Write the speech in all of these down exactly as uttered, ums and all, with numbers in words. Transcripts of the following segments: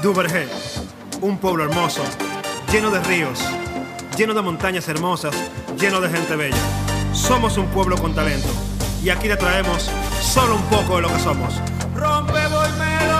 Duvergé, un pueblo hermoso, lleno de ríos, lleno de montañas hermosas, lleno de gente bella. Somos un pueblo con talento y aquí te traemos solo un poco de lo que somos. Rompe, volmelo.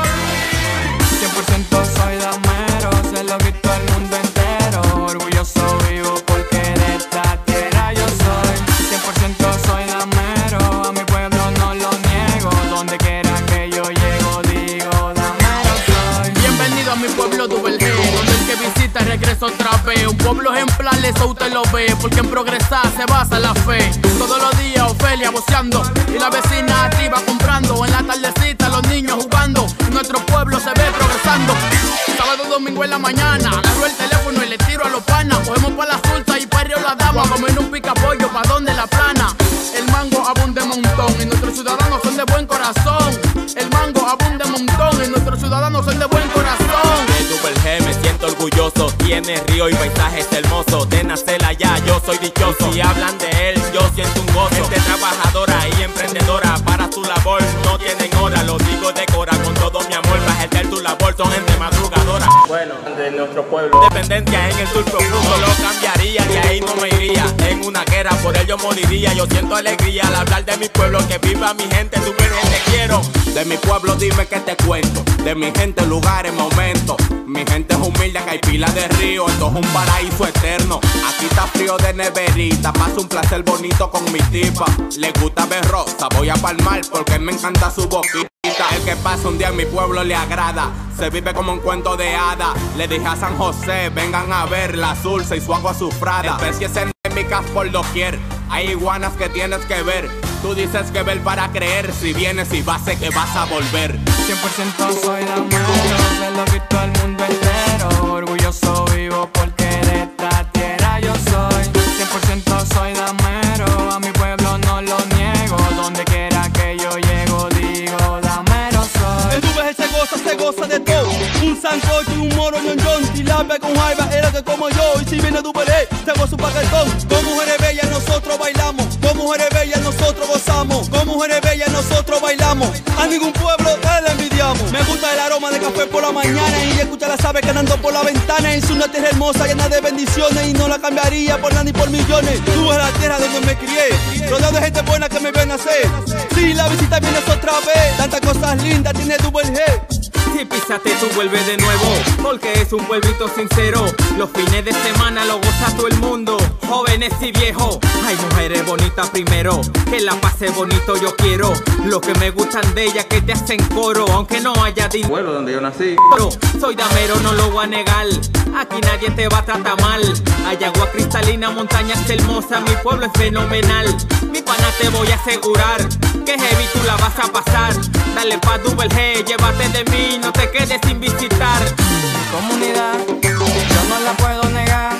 cien por ciento soy damero, se lo grito al mundo entero. Orgulloso vivo porque de esta tierra yo soy. cien por ciento soy damero, a mi pueblo no lo niego. Donde quiera que yo llego digo damero soy. Bienvenido a mi pueblo Duvergé, donde el que visita regresa otra vez. Un pueblo ejemplar, eso usted lo ve, porque en progresar se basa la fe. Todos los días Ofelia boceando y la vecina arriba comprando. En la tardecita los niños jugando y nuestro pueblo se ve progresando. Sábado, domingo en la mañana, agarro el teléfono y le tiro a los panas. Cogemos pa' la Sulta y Perrio la dama, a comer un pica pollo pa' donde la plana. El mango abunde montón y nuestros ciudadanos son de buen corazón. El mango abunde montón y nuestros ciudadanos son de buen corazón. De Duvergé me siento orgulloso, tiene río y paisajes hermosos. De nacer allá yo soy dichoso, si hablan de él yo siento un gozo. Gente trabajadora y emprendedora, para su labor no tienen hora. Lo digo de cora con todo mi amor, para ejercer tu labor son gente madrugadora. Bueno, de nuestro pueblo. Dependencia en el sur profundo, lo cambiaría, de ahí no me iría. En una guerra por ello moriría, yo siento alegría al hablar de mi pueblo. Que viva mi gente, Duvergé te quiero. De mi pueblo dime que te cuento, de mi gente lugares momentos. Mi gente es humilde, que hay pila de río, esto es un paraíso eterno. Aquí está frío de neverita, paso un placer bonito con mi tipa. Le gusta ver rosa, voy a palmar porque me encanta su boquita. El que pasa un día en mi pueblo le agrada, se vive como un cuento de hada. Le dije a San José, vengan a ver la Sulsa y su agua azufrada. Especies endémicas por doquier, hay iguanas que tienes que ver. Tú dices que ver para creer, si vienes y vas sé que vas a volver. cien por ciento soy damero, se lo grito al mundo entero. Orgulloso vivo porque de esta tierra yo soy. cien por ciento soy damero, a mi pueblo no lo niego. Donde quiera que yo llego digo damero soy. En Duvergé se goza, se goza de todo. Un sancocho y un moro ñonñón, tilapia con jaiba es lo que como yo. Y si viene Duvergé, se goza un paquetón. Con mujeres bellas nosotros bailamos, con mujeres bellas nosotros gozamos, con mujeres bellas nosotros bailamos. A ningún pueblo le envidiamos. Me gusta el aroma de café por la mañana y escuchar las aves cantando por la ventana. Es una tierra hermosa llena de bendiciones y no la cambiaría por nada ni por millones. Tú eres la tierra donde me crié, rodeado de gente buena que me ven nacer. Si la visita vienes otra vez, tantas cosas lindas tiene Duvergé. Si písate tú vuelve de nuevo, porque es un pueblito sincero. Los fines de semana lo goza todo el mundo, jóvenes y viejos. Hay mujeres bonitas primero, que la pase bonito yo quiero. Lo que me gustan de ellas que te hacen coro, aunque no haya dinero. Pueblo donde yo nací. Soy damero, no lo voy a negar, aquí nadie te va a tratar mal. Hay agua cristalina, montañas hermosas, mi pueblo es fenomenal. Mi pana te voy a asegurar, que heavy tú la vas a pasar. Dale pa' Duvergé, llévate de mí, no te quedes sin visitar. Mi comunidad, yo no la puedo negar.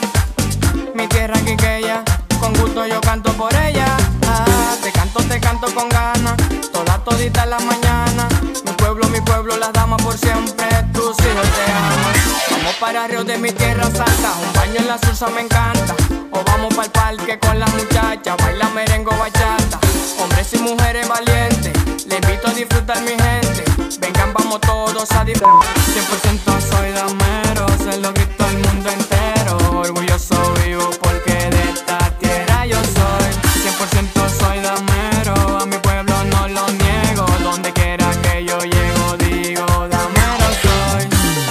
Mi tierra quiqueya, con gusto yo canto por ella. Ah, te canto, te canto con ganas, toda todita en la mañana. Mi pueblo, mi pueblo, las damas por siempre, tus hijos te aman. Vamos para Río de mi tierra santa, un baño en la Sulsa me encanta. O vamos para el parque con las muchachas, baila merengue o bachata. Hombres y mujeres valientes, les invito a disfrutar mi gente. Vengan, vamos todos a disfrutar. cien por ciento soy damero, se lo grito al mundo entero. Orgulloso vivo porque de esta tierra yo soy. cien por ciento soy damero, a mi pueblo no lo niego. Donde quiera que yo llego digo damero soy.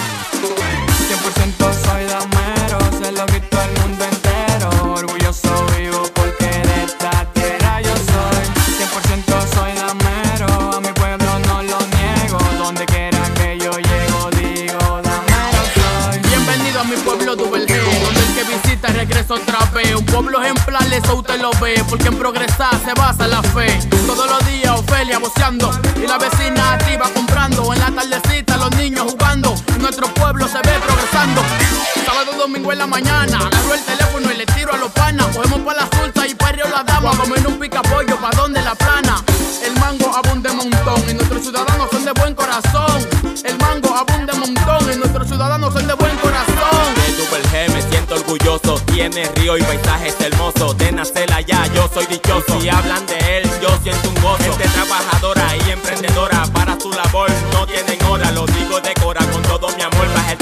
cien por ciento soy damero, se lo grito al mundo entero. Orgulloso vivo porque de esta tierra yo soy. cien por ciento soy damero, a mi pueblo no lo niego. Donde quiera que yo llego digo damero soy. Bienvenido a mi pueblo Duvergé, donde el que visita regresa otra vez. Un pueblo ejemplar, eso usted lo ve, porque en progresar se basa la fe. Todos los días Ofelia boceando y la vecina arriba comprando. En la tardecita los niños jugando y nuestro pueblo se ve progresando. Sábado, domingo en la mañana, agarro el teléfono y le tiro a los panas. Cogemos pa' la Sulta y Perrio la dama, a comer un pica pollo pa' donde la plana. El mango abunde montón y nuestros ciudadanos son de buen corazón. El mango abunde montón y nuestros ciudadanos son de buen corazón. De Duvergé me siento orgulloso, tiene río y paisajes hermosos. De nacer allá yo soy dichoso, si hablan de él yo siento un gozo. Gente trabajadora y emprendedora, para su labor no tienen hora. Lo digo de cora con todo mi amor, para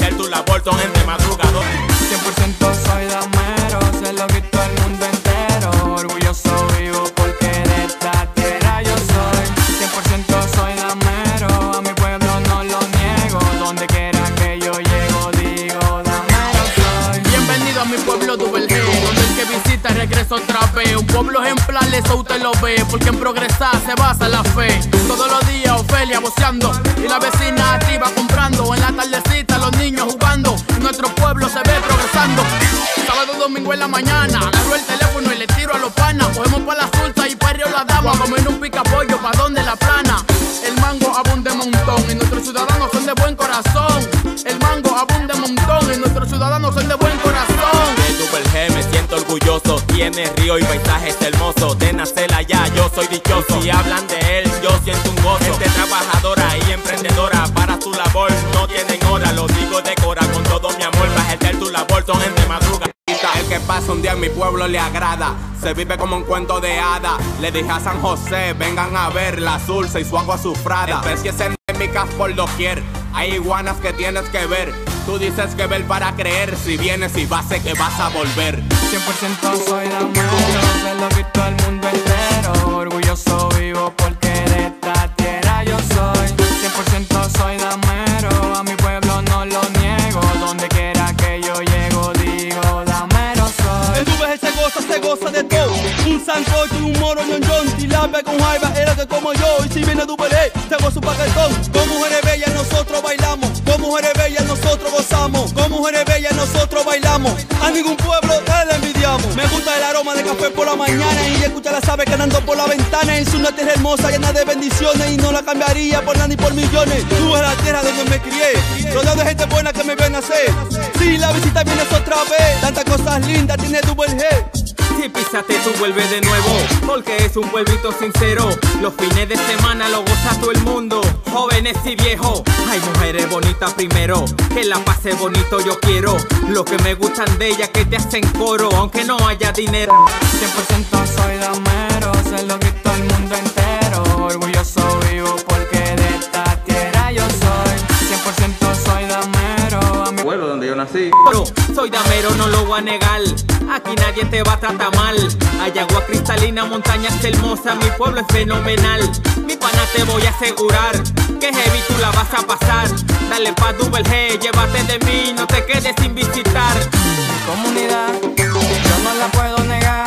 pueblo ejemplar, eso usted lo ve, porque en progresar se basa la fe. Todos los días Ofelia voceando y la vecina activa comprando. En la tardecita los niños jugando y nuestro pueblo se ve progresando. Sábado, domingo en la mañana, agarro el teléfono y le tiro a los panas. Cogemos pa' la Sursa y Parrio la dama, comer un pica pollo pa' donde la plana. El mango abunde montón y nuestros ciudadanos son de buen corazón. El mango abunde montón y nuestros ciudadanos son de buen corazón. De Double G me siento orgulloso, tiene río y paisajes hermosos. De nacer allá yo soy dichoso, si hablan de él yo siento un gozo. Gente trabajadora y emprendedora, para su labor no tienen hora. Lo digo de cora con todo mi amor, para ejercer tu labor son gente madruga. El que pasa un día en mi pueblo le agrada, se vive como un cuento de hada. Le dije a San José, vengan a ver la Sursa y su agua azufrada. Especies endémicas por doquier, hay iguanas que tienes que ver. Tú dices que ver para creer, si vienes y vas sé que vas a volver. Cien por ciento soy damero, se lo grito al mundo entero. Orgulloso vivo porque de esta tierra yo soy. Cien por ciento soy damero, a mi pueblo no lo niego. Donde quiera que yo llego digo damero soy. El V G se goza, se goza de todo. Un sancocho y un moro ñonñón, tilapia con jaiba, era que como yo. Y si viene Dubelé, te hago su paquetón. Con mujeres bellas nosotros bailamos, con mujeres bellas nosotros gozamos, con mujeres bellas nosotros bailamos. A ningún pueblo le envidiamos. Me gusta el aroma de café por la mañana y escuchar las aves cantando por la ventana. Es una tierra hermosa llena de bendiciones y no la cambiaría por nada ni por millones. Tú eres la tierra donde me crié, rodeado de gente buena que me ven nacer. Si la visita vienes otra vez, tantas cosas lindas tiene Double G. Si pisaste tú vuelve de nuevo, porque es un pueblito sincero. Los fines de semana lo goza todo el mundo, jóvenes y viejos. Hay mujeres bonitas primero, que la pase bonito yo quiero. Lo que me gustan de ellas que te hacen coro, aunque no haya dinero. Cien por ciento soy damero, se lo grito al mundo entero. Orgulloso vivo porque de esta tierra yo soy. Cien por ciento soy damero, a mi pueblo donde yo nací. Pero soy damero, no lo voy a negar. Aquí nadie te va a tratar mal. Hay agua cristalina, montañas hermosas, mi pueblo es fenomenal. Mi pana te voy a asegurar que heavy tú la vas a pasar. Dale pa' Double G, llévate de mí, no te quedes sin visitar. Mi comunidad, yo no la puedo negar.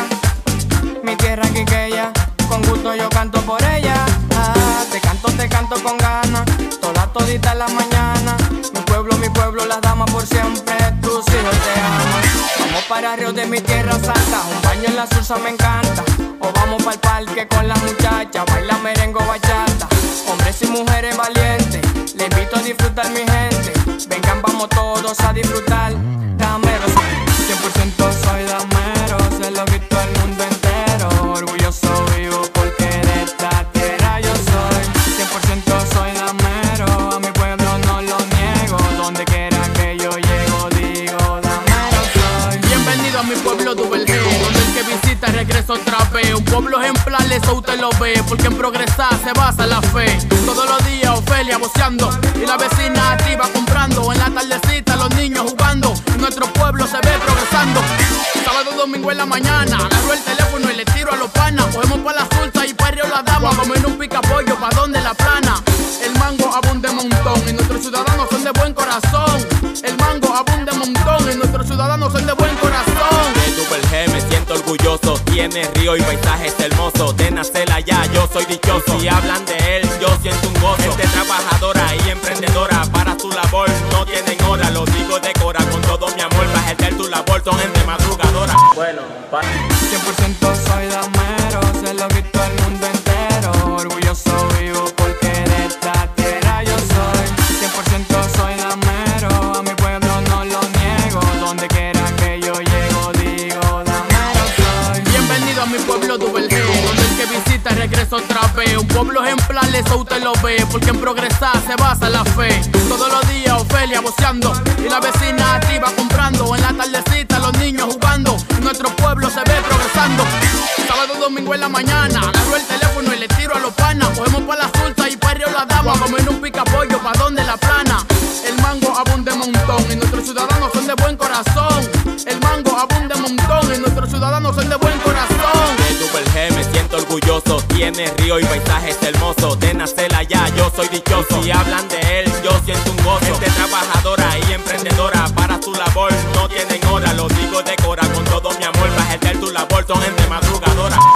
Mi tierra quiqueya, con gusto yo canto por ella. Ah, te canto, te canto con ganas, toda todita en la mañana. Mi pueblo, mi pueblo, las damas por siempre, tus hijos te aman. Vamos para Río de mi tierra santa, un baño en la Sursa me encanta. O vamos para el parque con las muchachas, baila merengue o bachata. Hombres y mujeres valientes, les invito a disfrutar mi gente. Vengan, vamos todos a disfrutar. Damero, cien por ciento soy damero, se lo grito al mundo entero. Orgulloso vivo porque de esta tierra yo soy. Cien por ciento soy damero, a mi pueblo no lo niego. Donde quiera que yo llego digo damero soy. Bienvenido a mi pueblo Double G, donde el que visita regresa otra vez. Un pueblo ejemplar, eso usted lo ve, porque en progresar se basa la fe. Todos los días Ofelia voceando y la vecina activa comprando. En la tardecita los niños jugando y nuestro pueblo se ve progresando. Sábado, domingo en la mañana, agarro el teléfono y le tiro a los panas. Cogemos pa' la Sursa y Parrio la dama, comer un pica pollo pa' donde la plana. El mango abunde montón y nuestros ciudadanos son de buen corazón. El mango abunde montón y nuestros ciudadanos son de buen corazón. De Double G me siento orgulloso, tiene río y paisajes hermosos. De nacer allá yo soy dichoso, si hablan de él yo siento un gozo. Gente trabajadora y emprendedora, para su labor no tienen hora. Lo digo de cora con todo mi amor, para ejercer tu labor son gente madrugadora. Bueno, pa Cien por ciento soy damero, se lo grito al mundo entero. Orgulloso vivo porque de esta tierra yo soy. Cien por ciento soy damero, a mi pueblo no lo niego. Donde quiera que yo llego digo damero soy. Bienvenido a mi pueblo Double G, donde el que visita regresa otra vez. Un pueblo ejemplar, eso usted lo ve, porque en progresar se basa la fe. Todos los días Ofelia voceando y la vecina activa comprando. En la tardecita los niños jugando y nuestro pueblo se ve progresando. Sábado, domingo en la mañana, agarro el teléfono y le tiro a los panas. Cogemos pa' la Sursa y Parrio la dama, comer un pica pollo pa' donde la plana. El mango abunde montón y nuestros ciudadanos son de buen corazón. El mango abunde montón y nuestros ciudadanos son de buen corazón. De Double G me siento orgulloso, tiene río y paisajes hermosos. De nacer allá yo soy dichoso, si hablan de él yo siento un gozo. Gente trabajadora y emprendedora, para su labor no tienen hora. Lo digo de cora con todo mi amor, para ejercer tu labor son gente madrugadora.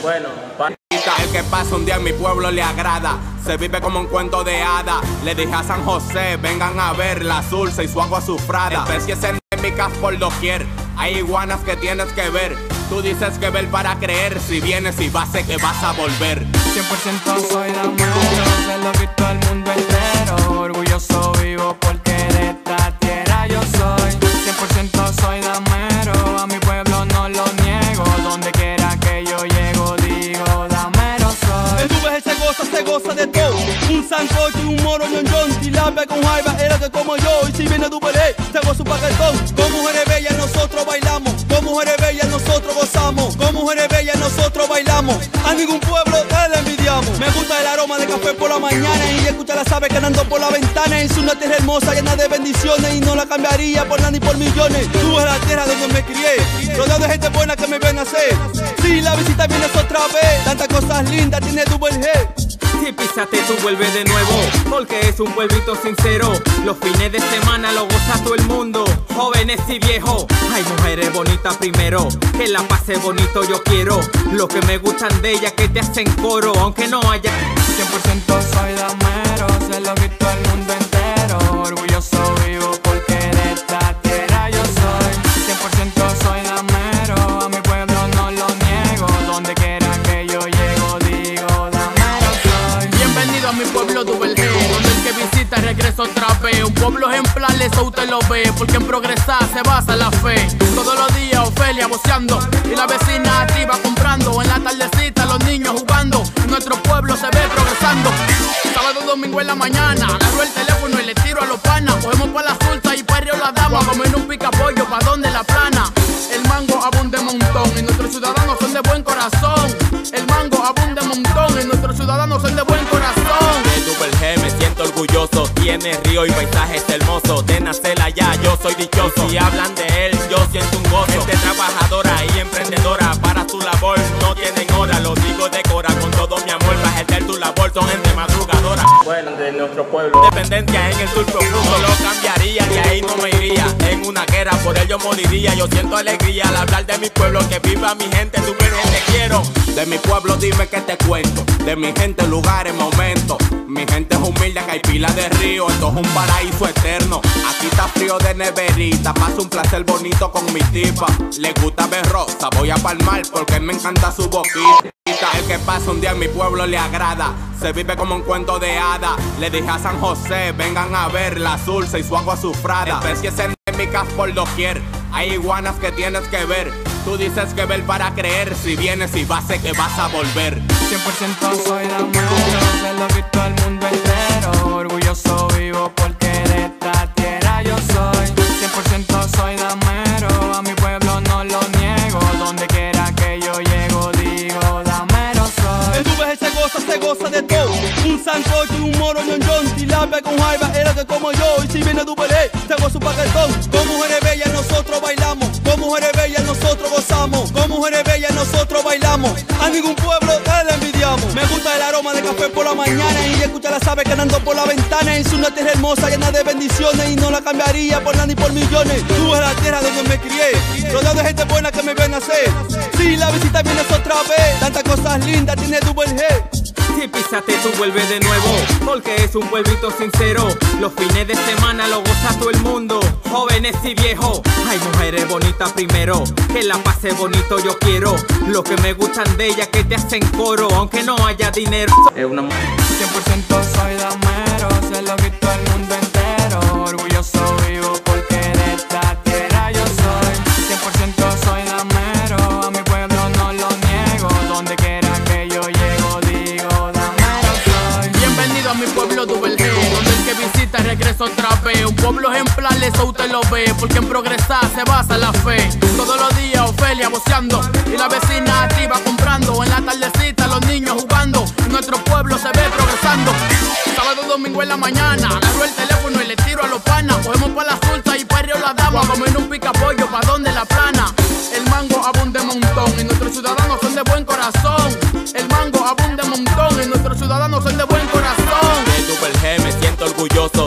pasa un día en mi pueblo le agrada. Se vive como un cuento de hada. Le dije a San José, vengan a ver la Sulsa y su agua azufrada. Especies endémicas por doquier, hay iguanas que tienes que ver. Tú dices que ver para creer, si vienes y vas, sé que vas a volver. cien por ciento soy damero, se lo grito al mundo entero. Orgulloso vivo porque de esta tierra yo soy. Cien por ciento soy damero, a mi pueblo no lo niego. Donde quiera que yo llego digo damero soy. En tu vejez se goza, se goza de todo. Un sancocho y un moro ñonñón, tilapia con jaiba, era que como yo. Y si viene tu pelé, te hago su paquetón. Con mujeres bellas nosotros bailamos, con mujeres bellas nosotros gozamos, con mujeres bellas nosotros bailamos. A ningún pueblo le envidiamos. Me gusta el aroma de café por la mañana y escuchar las aves cantando por la ventana. Es una tierra hermosa llena de bendiciones y no la cambiaría por nada ni por millones. Tú eres la tierra donde me crié, rodeado de gente buena que me ven nacer. Si la visita vienes otra vez, tantas cosas lindas tiene tu buen G. Si pisaste tú vuelve de nuevo, porque es un pueblito sincero. Los fines de semana lo goza todo el mundo, jóvenes y viejos. Hay mujeres bonitas primero, que la pase bonito yo quiero. Lo que me gustan de ellas que te hacen coro, aunque no haya. Cien por ciento soy damero, se lo grito al mundo entero. Orgulloso vivo porque de esta tierra yo soy. Cien por ciento soy damero, a mi pueblo no lo niego. Donde quiera que yo llego digo damero soy. Bienvenido a mi pueblo Duvergé, donde el que visita regresa otra vez. Un pueblo ejemplar, eso usted lo ve, porque en progresar se basa la fe. Todos los días Ofelia voceando y la vecina activa comprando. En la tardecita los niños jugando y nuestro pueblo se ve progresando. Sábado, domingo en la mañana, agarro el teléfono y le tiro a los panas. Cogemos pa' la Sulsa y pa' Río La Dama, comer un pica pollo pa' donde la plana. El mango abunde montón y nuestros ciudadanos son de buen corazón. El mango abunde montón y nuestros ciudadanos son de buen corazón. De Duvergé me siento orgulloso, tiene río y paisajes hermosos. De nacer allá yo soy dichoso, si hablan de él yo siento un gozo. Gente trabajadora y emprendedora, para su labor no tienen hora. Lo digo de cora con todo mi amor, para ejercer tu labor son gente madrugadora. Bueno, de nuestro pueblo. Dependencia en el sur profundo, lo cambiaría, de ahí no me iría. En una guerra por ello moriría, yo siento alegría al hablar de mi pueblo. Que viva mi gente, tu gente quiero. De mi pueblo dime que te cuento, de mi gente, lugares, momentos. Mi gente es humilde, que hay pila de río, esto es un paraíso eterno. Aquí está frío de neverita, paso un placer bonito con mi tipa. Le gusta ver rosa, voy a palmar porque me encanta su boquita. El que pasa un día en mi pueblo le agrada, se vive como un cuento de hada. Le dije a San José, vengan a ver la Sulsa y su agua azufrada. Especies endémicas por doquier, hay iguanas que tienes que ver. Tú dices que ver para creer, si vienes y vas, sé que vas a volver. Cien por ciento soy damero, se lo grito al mundo entero. Orgulloso vivo porque de esta tierra yo soy. Cien por ciento soy damero, a mi pueblo no lo niego. Donde quiera que yo llego digo damero soy. En tu vejez se goza, se goza de todo. Un sancocho y un moro ñonñón, tilapia con jaiba, era que como yo. Y si viene tu pelé, te hago su paquetón. Con mujeres bellas nosotros bailamos, con mujeres bellas nosotros gozamos, con mujeres bellas nosotros bailamos. A ningún pueblo le envidiamos. Me gusta el aroma de café por la mañana y escuchar las aves cantando por la ventana. Es una tierra hermosa llena de bendiciones y no la cambiaría por nada ni por millones. Tú eres la tierra donde me crié, rodeado de gente buena que me ven nacer. Si la visita vienes otra vez, tantas cosas lindas tiene tu buen G. Si pisaste tú vuelve de nuevo, porque es un pueblito sincero. Los fines de semana lo goza todo el mundo, jóvenes y viejos. Hay mujeres bonitas primero, que la pase bonito yo quiero. Lo que me gustan de ellas que te hacen coro, aunque no haya dinero. Es una Cien por ciento soy damero, se lo grito al mundo entero. Orgulloso vivo porque de esta tierra yo soy. Cien por ciento soy damero, a mi pueblo no lo niego. Donde quiera que yo llego digo damero soy. Bienvenido a mi pueblo Duvergé, donde el que visita regresa otra vez. Un pueblo ejemplar, eso usted lo ve, porque en progresar se basa la fe. Todos los días Ofelia voceando y la vecina activa comprando. En la tardecita los niños jugando y nuestro pueblo se ve progresando. Sábado, domingo en la mañana, agarro el teléfono y le tiro a los panas. Cogemos pa' la Sulsa y pa' Río La Dama, comer un pica pollo pa' donde la plana. El mango abunde montón y nuestros ciudadanos son de buen corazón. El mango abunde montón y nuestros ciudadanos son de buen corazón. De Duvergé me siento orgulloso,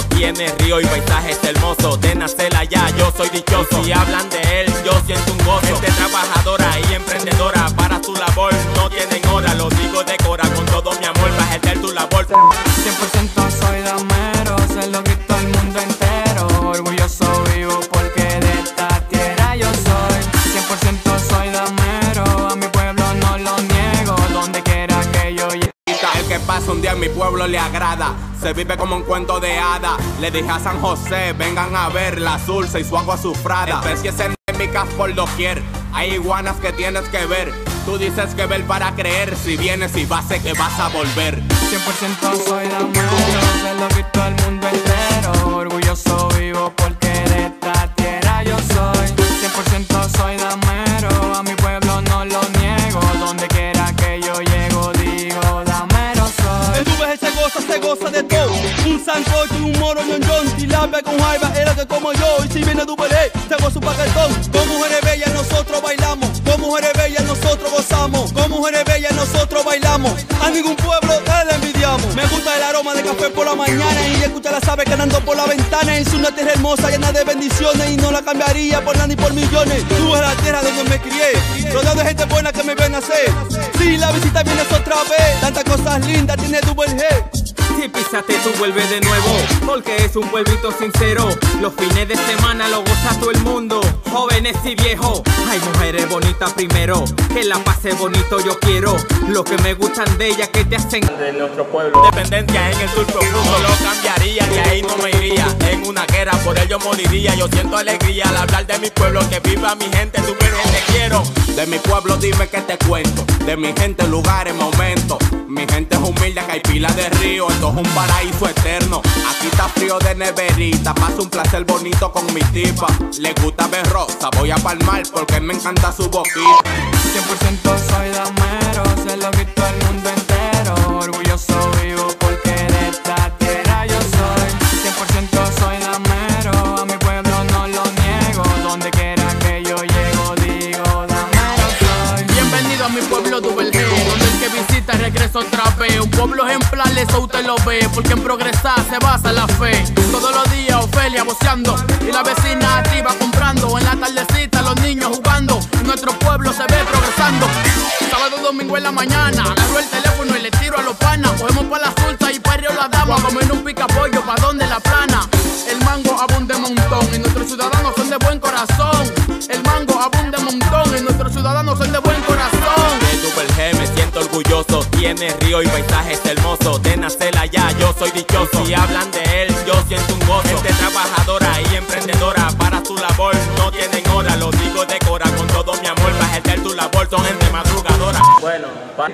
tiene río y paisajes hermosos. De nacer allá yo soy dichoso. Si hablan de él yo siento un gozo. Gente trabajadora y emprendedora, para su labor no tienen hora. Lo digo de cora con todo mi amor, para ejercer tu labor. cien por ciento soy damero, se lo grito al mundo entero. Orgulloso vivo porque de esta tierra yo soy. Cien por ciento soy damero, a mi pueblo no lo niego. Donde quiera que yo llegue. El que pasa un día en mi pueblo le agrada, se vive como un cuento de hada. Le dije a San José, vengan a ver la Sulsa y su agua azufrada. Especies endémicas por doquier, hay iguanas que tienes que ver. Tú dices que ver para creer, si vienes y vas sé que vas a volver. Cien por ciento soy damero, se lo grito al mundo entero. Orgulloso vivo porque de esta tierra yo soy. Cien por ciento soy damero, a mi pueblo no lo niego. Donde quiera que yo llego digo damero soy. En nubes se goza, se goza de todo. Un sancocho y un moro ñonñón, tilapia con jaiba, es lo que como yo. Y si viene Dubalé, te hago su paquetón. Con mujeres bellas nosotros bailamos, con mujeres bellas nosotros gozamos, con mujeres bellas nosotros bailamos. A ningún pueblo le envidiamos. Me gusta el aroma de café por la mañana y escucha las aves cantando por la ventana. Es una tierra hermosa llena de bendiciones y no la cambiaría por nada ni por millones. Tú eres la tierra donde me crié, rodeado de gente buena que me ve nacer. Si la visita vienes otra vez, tantas cosas lindas tiene Double G. Si pisaste tú vuelve de nuevo, porque es un pueblito sincero. Los fines de semana lo goza todo el mundo, jóvenes y viejos. Hay mujeres bonitas primero, que la pase bonito yo quiero. Lo que me gustan de ellas que te hacen de nuestro pueblo. Dependencia en el sur profundo, no lo cambiaría, de ahí no me iría. En una guerra por ello moriría. Yo siento alegría al hablar de mi pueblo, que viva mi gente, tu gente quiero. De mi pueblo dime que te cuento, de mi gente, lugares, momentos. Mi gente es humilde, que hay pila de río, esto es un paraíso eterno. Aquí está frío de neverita, paso un placer bonito con mi tipa. Le gusta ver rosa, voy a palmar porque me encanta su boquita. Cien por ciento soy damero, se lo grito al mundo entero. Orgulloso vivo porque de esta tierra yo soy. Cien por ciento soy damero, a mi pueblo no lo niego. Donde quiera que yo llego digo damero soy. Bienvenido a mi pueblo Double G, donde el que visita regresa otra vez. Un pueblo ejemplar, eso usted lo ve, porque en progresar se basa la fe. Todos los días Ofelia voceando y la vecina activa comprando. En la tardecita los niños jugando y nuestro pueblo se ve progresando. Sábado, domingo en la mañana, agarro el teléfono y le tiro a los panas. Cogemos pa' la Sulsa y pa' Río La Dama, comer un pica pollo pa' donde la plana. El mango abunde montón y nuestros ciudadanos son de buen corazón. El mango abunde montón y nuestros ciudadanos son de buen corazón. De Double G me siento orgulloso, tiene río y paisajes hermosos. De nacer allá yo soy dichoso. Si hablan de él yo siento un gozo. Gente trabajadora y emprendedora, para su labor no tienen hora. Lo digo de cora con todo mi amor, para ejercer tu labor son gente madrugadora. Bueno,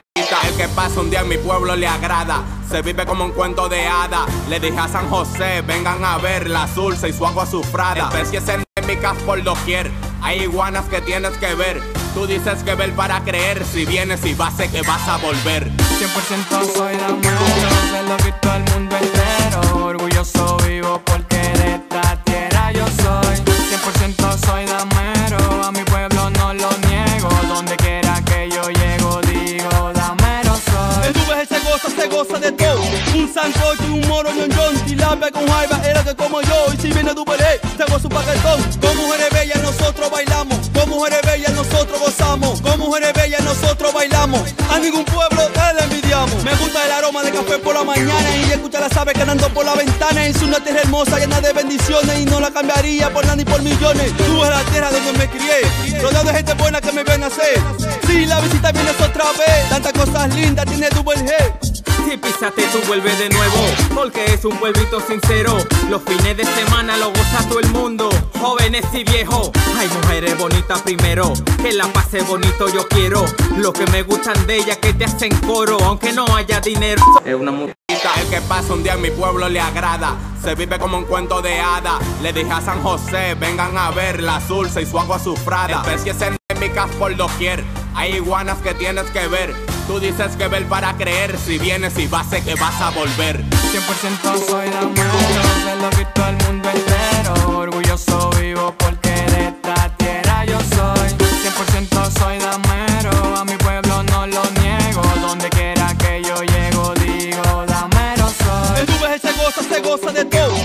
el que pasa un día en mi pueblo le agrada, se vive como un cuento de hada. Le dije a San José, vengan a ver la Sulsa y su agua azufrada. Especies endémicas por doquier, hay iguanas que tienes que ver. Tú dices que ver para creer, si vienes y vas sé que vas a volver. Cien por ciento soy damero, se lo grito al mundo entero. Orgulloso vivo porque de esta tierra yo soy. Cien por ciento soy damero, a mi pueblo no lo niego. Donde quiera que yo llego digo damero soy. En nubes se goza, se goza de todo. Un sancocho y un moro ñonñón, tilapia con jaiba, es lo que como yo. Y si viene Dubalé, te hago su paquetón. Con mujeres bellas nosotros bailamos, con mujeres bellas nosotros gozamos, con mujeres bellas nosotros bailamos. A ningún pueblo le envidiamos. Me gusta el aroma de café por la mañana y escucha las aves cantando por la ventana. Es una tierra hermosa llena de bendiciones y no la cambiaría por nada ni por millones. Tú eres la tierra donde me crié, rodeado de gente buena que me ve nacer. Si la visita vienes otra vez, tantas cosas lindas tiene Double G. Si pisaste tú vuelve de nuevo, porque es un pueblito sincero. Los fines de semana lo goza todo el mundo, jóvenes y viejos. Hay mujeres bonitas primero, que la pase bonito yo quiero. Lo que me gustan de ellas que te hacen coro, aunque no haya dinero. es una mujer. El que pasa un día en mi pueblo le agrada, se vive como un cuento de hada. Le dije a San José, vengan a ver la Sulsa y su agua azufrada. Especies endémicas por doquier, hay iguanas que tienes que ver. Tú dices que ver para creer, si vienes y vas sé que vas a volver. Cien por ciento soy damero, se lo grito al mundo entero. Orgulloso vivo porque de esta tierra yo soy. Cien por ciento soy damero, a mi pueblo no lo niego. Donde quiera que yo llego digo damero soy. En nubes se goza, se goza de todo.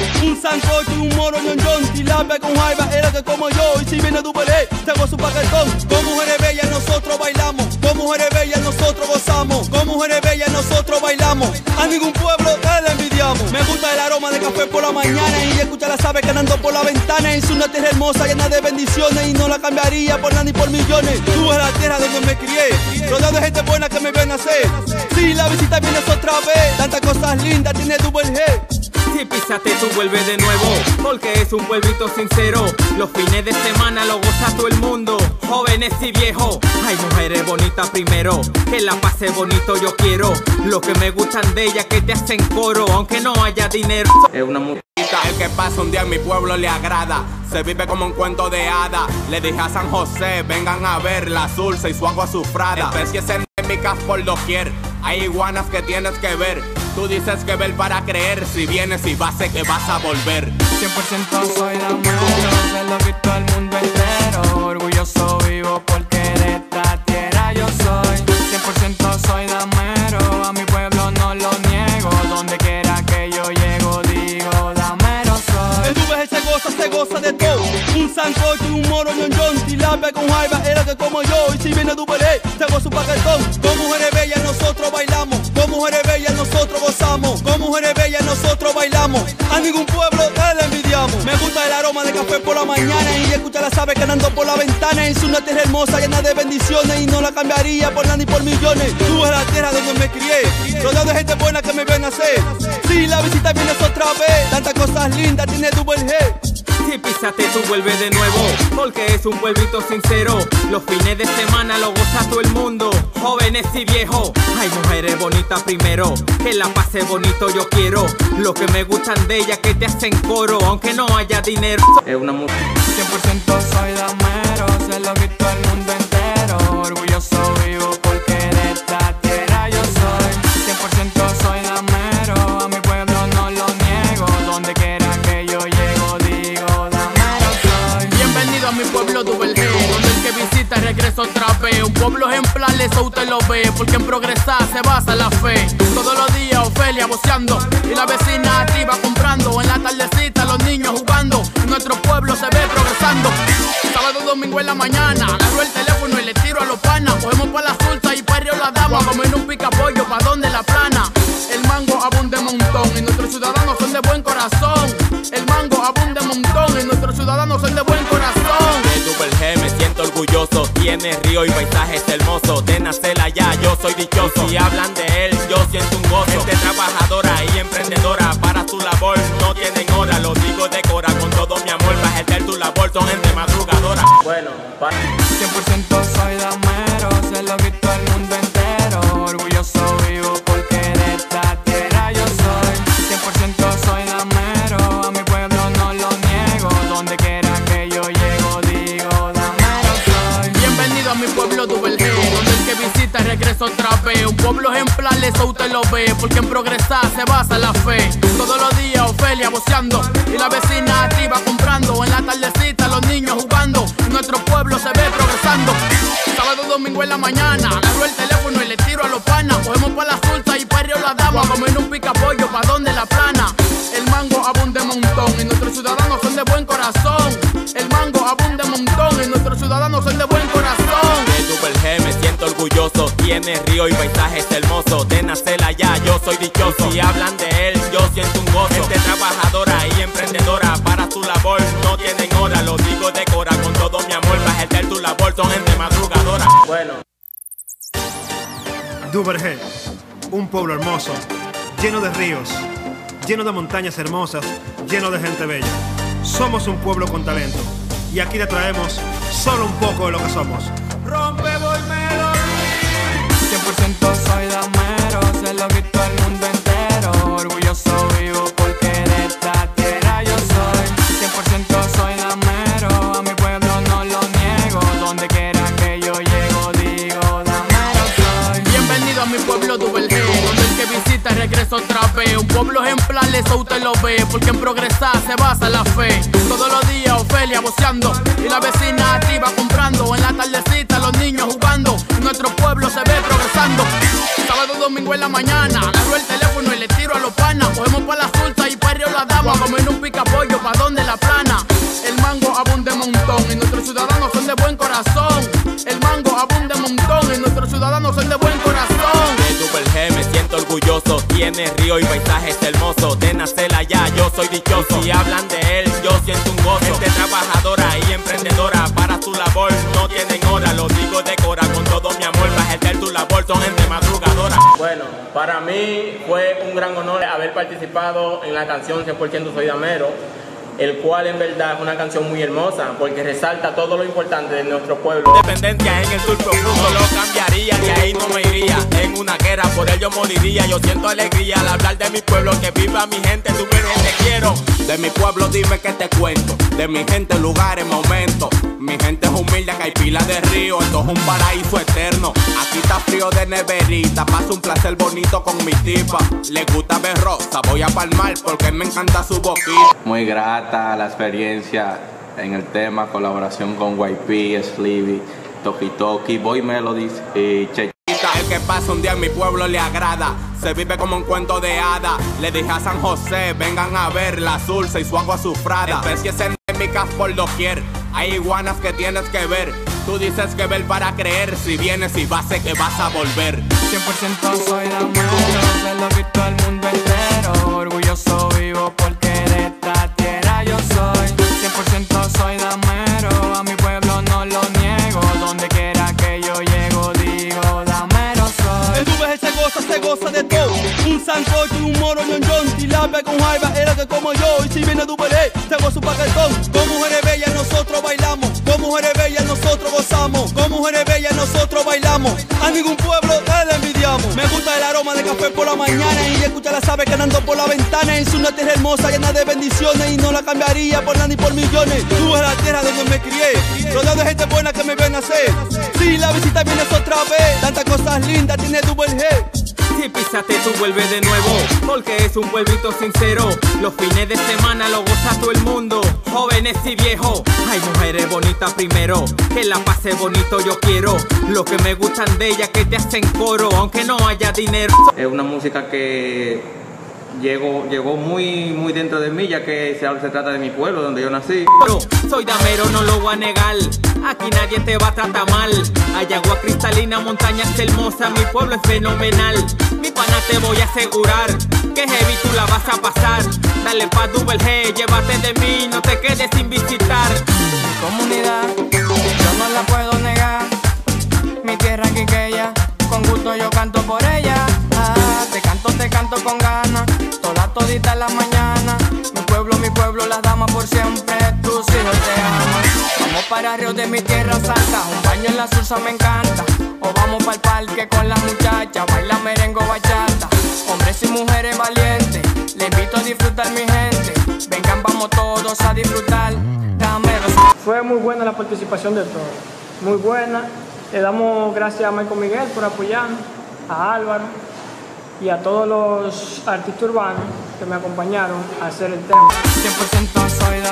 sancocho y un moro ñonchón, tilapia con jaiba, era que como yo. Y si viene Dubalé, tengo su paquetón. Con mujeres bellas nosotros bailamos, con mujeres bellas nosotros gozamos, con mujeres bellas nosotros bailamos. A ningún pueblo le envidiamos. Me gusta el aroma de café por la mañana y escuchar las aves cantando por la ventana. Es una tierra hermosa llena de bendiciones y no la cambiaría por nada ni por millones. Tú es la tierra donde me crié, rodeado de gente buena que me ven nacer. Si la visita vienes otra vez, tantas cosas lindas tiene Double G. Si pisaste tú vuelve de nuevo, porque es un pueblito sincero. Los fines de semana lo goza todo el mundo, jóvenes y viejos. Hay mujeres bonitas primero, que la pase bonito yo quiero. Lo que me gustan de ellas que te hacen coro, aunque no haya dinero. Es una música. El que pasa un día en mi pueblo le agrada, se vive como un cuento de hada. Le dije a San José, vengan a ver la Sulsa y su agua azufrada. Especies endémicas por doquier, hay iguanas que tienes que ver. Tú dices que ver para creer, si vienes y vas sé que vas a volver. Cien por ciento soy damero, se lo grito al mundo entero. Orgulloso vivo porque de esta tierra yo soy. Cien por ciento soy damero, a mi pueblo no lo niego. Donde quiera que yo llego digo damero soy. El Double G se goza, se goza de todo. Un sancocho y un moro ñonchón, tilapia con jaiba, era que como yo. Y si viene Double G, tengo su paquetón. Con mujeres bellas nosotros bailamos, con mujeres bellas nosotros gozamos, con mujeres bellas nosotros bailamos. A ningún pueblo le envidiamos. Me gusta el aroma de café por la mañana y escuchar las aves cantando por la ventana. Es una tierra hermosa llena de bendiciones y no la cambiaría por nada ni por millones. Tú es la tierra donde me crié, rodeado de gente buena que me ven nacer. Si la visita vienes otra vez, tantas cosas lindas tiene Double G. Si pisaste tú vuelve de nuevo, porque es un pueblito sincero. Los fines de semana lo goza todo el mundo, jóvenes y viejos. Hay mujeres bonitas primero, que la pase bonito yo quiero. Lo que me gustan de ellas que te hacen coro, aunque no haya dinero. Es una música. Cien por ciento soy damero, se lo grito al mundo entero. Orgulloso vivo porque de esta tierra yo soy. Cien por ciento soy damero, a mi pueblo no lo niego. Donde quiera que yo llego digo damero soy. Bienvenido a mi pueblo Double G, donde el que visita regresa otra vez. Un pueblo ejemplar, eso usted lo ve, porque en progresar se basa la fe. Todos los días Ofelia voceando y la vecina arriba comprando. En la tardecita los niños jugando y nuestro pueblo se ve progresando. Sábado y domingo en la mañana, agarro el teléfono y le tiro a los panas. Cogemos pa' la Sulsa y perreo la dama, comer un pica pollo pa' donde la plana. El mango abunde montón y nuestros ciudadanos son de buen corazón. El mango abunde montón y nuestros ciudadanos son de buen corazón. De Double G me siento orgulloso, tiene río y paisajes hermosos. De nacer allá yo soy dichoso, si hablan de él yo siento un gozo. Gente trabajadora y emprendedora, para su labor no tienen hora. Lo digo de cora con todo mi amor, para ejercer tu labor son gente madrugadora. Bueno, pa. Cien por ciento soy damero, se lo grito al mundo entero. Orgulloso vivo porque de esta tierra yo soy. Cien por ciento soy damero, a mi pueblo no lo niego. Donde quiera que yo llego digo damero soy. Bienvenido a mi pueblo Double G, donde el que visita regresa otra vez. Un pueblo ejemplar, eso usted lo ve, porque en progresar se basa la fe. Todos los días Ofelia voceando y la vecina arriba comprando. En la tardecita los niños jugando y nuestro pueblo se ve progresando. Sábado y domingo en la mañana, agarro el teléfono y le tiro a los panas. Cogemos pa' la Sulsa y perreo la dama, comer un pica pollo pa' donde la plana. El mango abunde montón y nuestros ciudadanos son de buen corazón. El mango abunde montón y nuestros ciudadanos son de buen corazón. De Double G me siento orgulloso, tiene río y paisajes hermosos. De nacer allá yo soy dichoso, si hablan de él yo siento un gozo. Gente trabajadora y emprendedora, para su labor no tienen hora. Lo digo de cora con todo mi amor, para ejercer tu labor son gente madrugadora. Bueno. Double G, un pueblo hermoso, lleno de ríos, lleno de montañas hermosas, lleno de gente bella. Somos un pueblo con talento y aquí te traemos solo un poco de lo que somos. Rompemos el melodía. Cien por ciento soy damero, se lo grito al mundo entero. Orgulloso vivo porque de esta tierra yo soy. Cien por ciento soy damero, a mi pueblo no lo niego. Donde quiera que yo llego digo damero soy. Bienvenido a mi pueblo Double G, donde el que visita regresa otra vez. Un pueblo ejemplar, eso usted lo ve, porque en progresar se basa la fe. Todos los días Ofelia voceando y la vecina arriba comprando. En la tardecita los niños jugando y nuestro pueblo se ve progresando. Sábado y domingo en la mañana, agarro el teléfono y le tiro a los panas. Cogemos pa' la Sulsa y perreo la dama, comer un pica pollo corazón. El mango abunda un montón, en nuestros ciudadanos son de buen corazón. De Double G me siento orgulloso, tiene río y paisajes hermosos. De nacer allá yo soy dichoso, si hablan de él yo siento un gozo. Gente trabajadora y emprendedora, para su labor no tienen hora. Lo digo de cora con todo mi amor, para ejercer tu labor son gente madrugadora. Bueno, para mí fue un gran honor haber participado en la canción cien por ciento Soy Damero, el cual en verdad es una canción muy hermosa porque resalta todo lo importante de nuestro pueblo. Dependencia en el sur profundo, lo cambiaría, de ahí no me iría. En una guerra por ello moriría, yo siento alegría al hablar de mi pueblo, que viva mi gente, tu gente quiero. De mi pueblo dime que te cuento, de mi gente, lugares, momentos. Mi gente es humilde, que hay pila de río, esto es un paraíso eterno. Aquí está frío de neverita, paso un placer bonito con mi tipa. Le gusta ver rosa, voy a palmar porque me encanta su boquita. Muy grata la experiencia en el tema, colaboración con Y P, Sleevy, Toki Toki, Boy Melodies y Che. El que pasa un día en mi pueblo le agrada, se vive como un cuento de hada. Le dije a San José, vengan a ver la Sulsa y su agua azufrada. Especies endémicas por doquier, hay iguanas que tienes que ver. Tú dices que ver para creer, si vienes y vas sé que vas a volver. Cien por ciento soy damero, se lo visto al mundo entero. Orgulloso vivo porque de esta tierra yo soy. Cien por ciento soy damero, a mi pueblo no lo niego. Donde quiera que yo llego digo damero soy. El V G se goza, se goza de todo. Un sancocho y un moro ñonñón, tilapia con jaiba, era que como yo. Y si viene Double G, se goza su paquetón. Con mujeres bellas nosotros bailamos, con mujeres bellas nosotros gozamos, con mujeres bellas nosotros bailamos. A ningún pueblo le envidiamos. Me gusta el aroma de café por la mañana y escuchar las aves cantando por la ventana. En su una tierra hermosa llena de bendiciones y no la cambiaría por nada ni por millones. Tú eres la tierra donde me crié, rodeado de gente buena que me ven nacer. Si la visita vienes otra vez, tantas cosas lindas tiene Double G. Si pisaste tú vuelve de nuevo, porque es un pueblito sincero. Los fines de semana lo goza todo el mundo, jóvenes y viejos. Hay mujeres bonitas primero, que la pase bonito yo quiero. Lo que me gustan de ella que te hacen coro, aunque no haya dinero. Es una música que llegó, llegó muy, muy dentro de mí, ya que se, se trata de mi pueblo, donde yo nací. Soy damero, no lo voy a negar, aquí nadie te va a tratar mal. Hay agua cristalina, montañas hermosas, mi pueblo es fenomenal. Mi pana te voy a asegurar, que heavy tú la vas a pasar. Dale pa' Double G, llévate de mí, no te quedes sin visitar. Mi comunidad, yo no la puedo negar. Mi tierra quiqueya, con gusto yo canto por ella. Ah, te canto, te canto con ganas, toda todita en la mañana. Mi pueblo, mi pueblo, las damas por siempre, tus hijos te aman. Vamos para Río de mi tierra santa, un baño en la Sursa me encanta. O vamos para el parque con las muchachas, baila merengue o bachata. Hombres y mujeres valientes, les invito a disfrutar mi gente. Vengan, vamos todos a disfrutar. Dameros. Fue muy buena la participación de todos, muy buena. Le damos gracias a Michael Miguel por apoyarnos, a Álvaro y a todos los artistas urbanos que me acompañaron a hacer el tema. cien por ciento soy